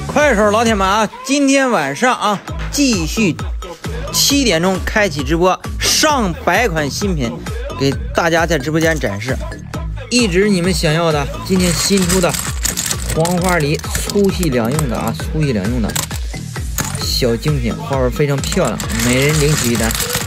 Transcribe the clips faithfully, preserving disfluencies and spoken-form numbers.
快手老铁们啊，今天晚上啊，继续七点钟开启直播，上百款新品给大家在直播间展示。一直你们想要的，今天新出的黄花梨粗细两用的啊，粗细两用的小精品，花纹非常漂亮，每人领取一单。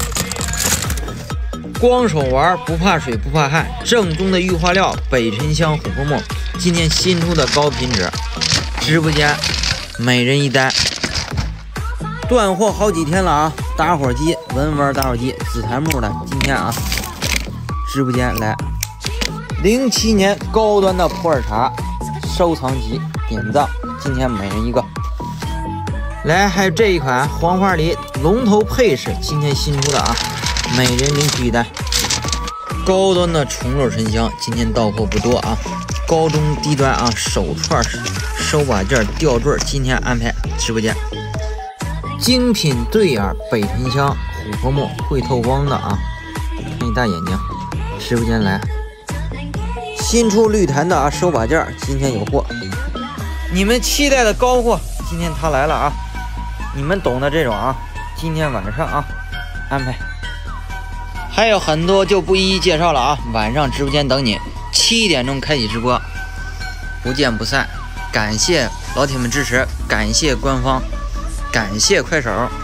光手玩不怕水不怕汗，正宗的玉化料北沉香琥珀木，今天新出的高品质，直播间每人一单。断货好几天了啊！打火机文玩打火机紫檀木的，今天啊直播间来零七年高端的普洱茶收藏级典藏，今天每人一个。来，还有这一款黄花梨龙头配饰，今天新出的啊，每人领取一单。高端的重镂沉香，今天到货不多啊。高中低端啊，手串、收把件、吊坠，今天安排直播间。精品对眼北沉香琥珀木，会透光的啊，看你大眼睛。直播间来，新出绿檀的啊，收把件，今天有货。你们期待的高货，今天它来了啊！你们懂的这种啊，今天晚上啊安排。还有很多就不一一介绍了啊，晚上直播间等你，七点钟开启直播，不见不散。感谢老铁们支持，感谢官方，感谢快手。